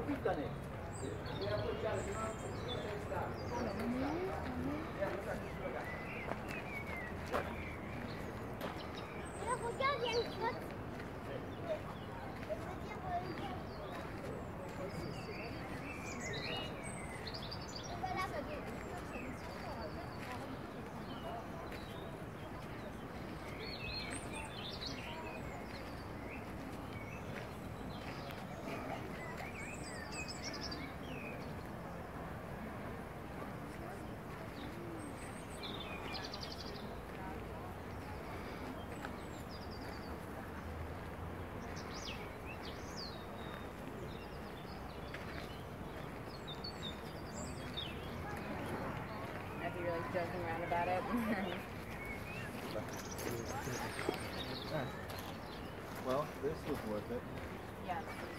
approfittane. Regarde, il y a une grotte. Really joking around about it. Well, this was worth it. Yeah.